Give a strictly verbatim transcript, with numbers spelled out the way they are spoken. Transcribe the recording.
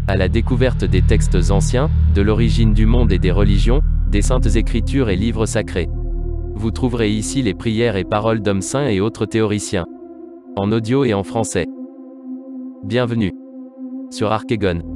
À la découverte des textes anciens, de l'origine du monde et des religions, des saintes écritures et livres sacrés. Vous trouverez ici les prières et paroles d'hommes saints et autres théoriciens. En audio et en français. Bienvenue sur Archegon.